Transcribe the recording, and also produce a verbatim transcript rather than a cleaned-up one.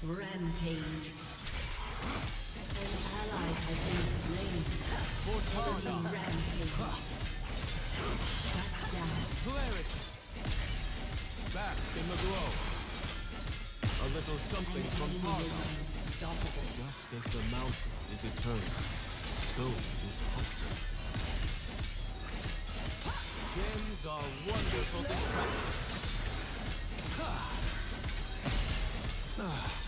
Rampage. An ally has been slain. Enemy rampage. Shut down. Clarity. Bask in the glow. A little something from TARIC. Unstoppable. Just as the mountain is eternal, so is hope. Gems are wonderful distractions. Ah.